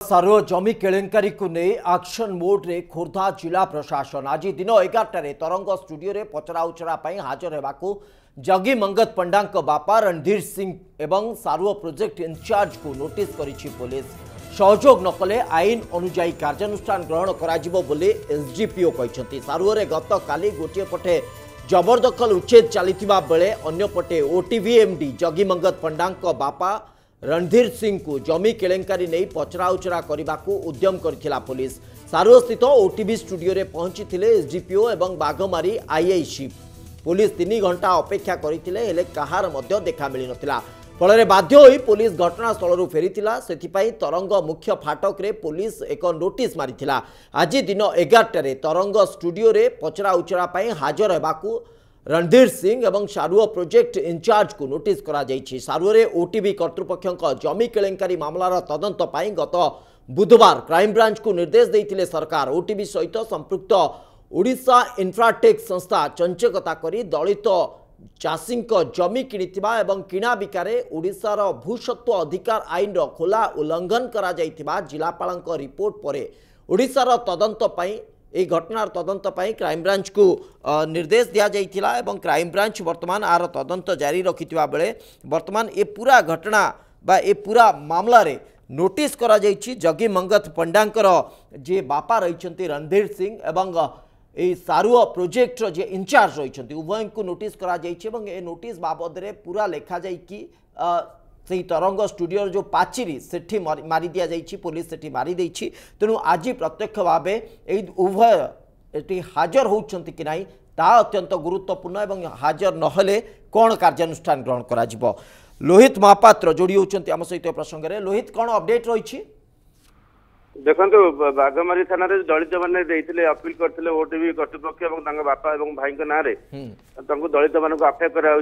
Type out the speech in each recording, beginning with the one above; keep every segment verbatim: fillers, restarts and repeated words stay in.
सारो जमी केलेंकारी को नहीं एक्शन मोड रे खोर्धा जिला प्रशासन आज दिन एगारटे तरंग स्टूडियो रे पचराउचरा हाजर होगा जगी मंगत पंडा बापा रणधीर सिंह एवं सारुओ प्रोजेक्ट इंचार्ज को नोटिस करिछि पुलिस। सहयोग नकले आईन अनुजाई कार्यानुष्ठान ग्रहण कराजिबो बोली एसडीपीओ कहते। सारुओ रे गत काली गोटे पटे जबरदखल उच्छेद चलीथिबा बेले अन्य पटे ओटीवीएमडी जगी मंगत पंडा बापा रणधीर सिंह को जमी केलेंकारी नहीं पचराउचरा करने को उद्यम करथिला पुलिस। सारुओ स्थित ओटीवी स्टूडियो रे पहुंची थिले एसडीपीओ एवं बाघमारी आईआईसी। पुलिस तीन घंटा अपेक्षा करथिले हेले कहार मध्य देखा मिली नथिला। फल बाध्य होई पुलिस घटनास्थल फेरीथिला। सेथिपाई तरंग मुख्य फाटक रे पुलिस एक नोटिस मारिथिला। आज दिन एगारटे तरंग स्टूडियो रे पचराउचरा हाजर होगाकू रणधीर सिंह एवं सारुओ प्रोजेक्ट इंचार्ज को नोटिस करा जायछि। सारुओ रे ओटीवी कर्तृपक्ष जमी केलेंकारी मामलार तदंत पाई गत बुधवार क्राइमब्रांच को निर्देश देइथिले सरकार। ओटीवी सहित संपृक्त ओडिशा इंफ्राटेक संस्था चंचकता करी दलित चाषी जमी किनिथिबा एवं किणा बिकारे ओडिशार भूसत्व अधिकार आईन खोला उल्लंघन करा जायथिबा जिलापालक रिपोर्ट परे ओडिशार तदंत पाई এই ঘটনার তদন্ত পাই ক্রাইমব্রাঞ্চ কু নির্দেশ দিয়া যাইতিলা এবং ক্রাইমব্রাঞ্চ বর্তমান आर তদন্ত জারি रखिथिबा बेले बर्तमान ए पूरा घटना बा ए पूरा मामला रे नोटिस करा जाइछि। जगी मंगत पंडांकर जे बापा रहिछंती रणधीर सिंह एवं ए सारुओ प्रोजेक्ट जे इंचार्ज रहिछंती उभय को नोटिस करा जाइछि এবং ए नोटिस बाबद रे पूरा लेखा जाई कि से तरंग स्टूडियो जो पाचिरी सेठी मारी दिया जाइछि। पुलिस सेठी मारी देइछि। तेणु आज प्रत्यक्ष भाव उभय एटी हाजर होउछंती कि नाही ता अत्यंत गुरुत्वपूर्ण एवं हाजर नहले कौन कार्यानुष्ठान ग्रहण करा जिवो। लोहित महापात्र जोड़ी होउछंती आम सहित प्रसंग रे। लोहित कौन अपडेट रही? देखो बाघमारी थाना रे दलित मैंने अपील करते ओटीवी कर्तृपक्ष और बापा और भाई ना दलित मान को आफे कर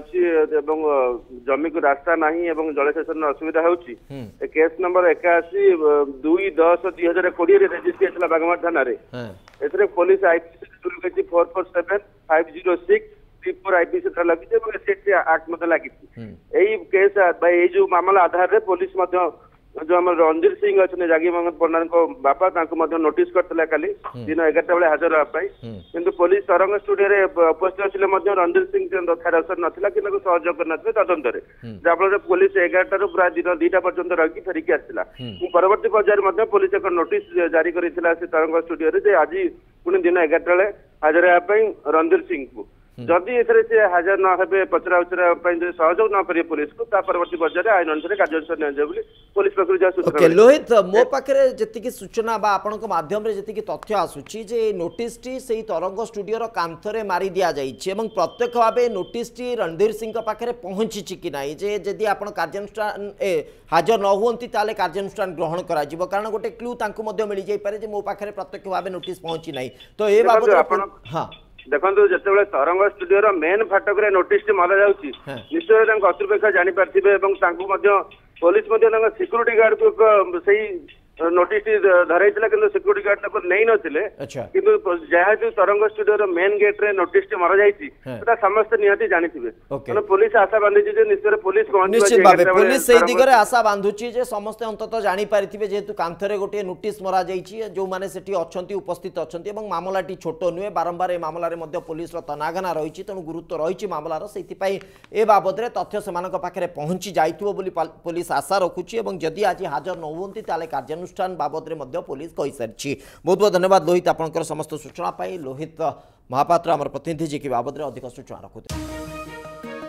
जमी को रास्ता नहीं जलसेचन असुविधा होची। केस नंबर एकाशी दुई दस दुई हजार कोड़े रेजिस्ट्री होता बाघमारी थाना रे। Police IPC four four seven five zero six three four IPC लगी आक्ट मत लगी। केस जो मामला आधार पुलिस जो आम रणधीर सिंह अच्छे जागी मंगत पंडा बापा नोटिस करते काली दिन एगारटा बेले हाजर होगापाई किंतु पुलिस तरंग स्टूडियो रे उपस्थित अच्छे रणधीर सिंह थार नाला कि सहयोग करना तदंत जहाँफल पुलिस एगारटा रू पूरा दिन दुईटा पर्यटन रही फेरिकी आसला। परवर्ती पर्यायर पुलिस एक नोटिस जारी कर तरंग स्टूडियो आज पुणी दिन एगारटा बेले हाजर होगापाई रणधीर सिंह को जदि ए हाजर न हे पचराउचरा सहयोग न करें पुलिस को परवर्ती पर्यायर आईन अनुसार कार्यानुष्ठान पुलिस पक्ष। लोहित मो पाखे जी सूचना बा आपण माध्यम जी तथ्य आसूची जे नोटिस टी से तरंग स्टूडियो कांथरे मारी दि जाइए प्रत्यक्ष भाव नोटिस टी रणधीर सिंह पाखे पहुंची कि नहीं जे जदि आप कार्यानुष्ठान हाजर न हुंती ताले कार्यानुष्ठान ग्रहण करा जिवो कारण गोटे क्लू तांको मध्य मिल जाई पारे जे मो पाखे प्रत्यक्ष भाव नोटिस पहुंची नहीं तो ए बाबत हां देखो जिते तरंग स्टूडियो मेन फाटक रे नोटिस टी मरा जाउची निश्चय कर्तृपक्ष जापारे पुलिस सिक्यूरीटी गार्ड को सही नोटिस धरई कि सिक्यूरीटी गार्ड नहीं नथिले किंतु जहाँ तरंग स्टूडियो मेन गेट रे नोटिस टी मरा जाइछि समस्त निहाती जानिथिबे। पुलिस आशा बांधुछि जे निश्चय पुलिस निश्चित भाबे पुलिस सेही दिगरे आशा बांधुछि जे समस्त अंतत जानि पारिथिबे जेतु कांथरे गोटे नोटिस मरा जाइछि जो माने सेठी अछंती उपस्थित अछंती एवं मामलाटी छोट नुहे बारंबार ए मामला रे मध्य पुलिस रो तनागना रहिछि तेणु गुरुत्व रहिछि मामलार सेति पई ए बाबद रे तथ्य सेमानक पाखरे पहुंची जाइथिबो बोली पुलिस आशा रखुछि एवं जदि आज हाजर न होंती ताले कार्यानुष्ठान बाबद रे मध्य पुलिस कहि सारिछि। बहुत बहुत धन्यवाद लोहित आपनकर समस्त सूचना पाई। लोहित महापात्र आमर प्रतिनिधि जी की बाबद रे अधिक सूचना रखुते।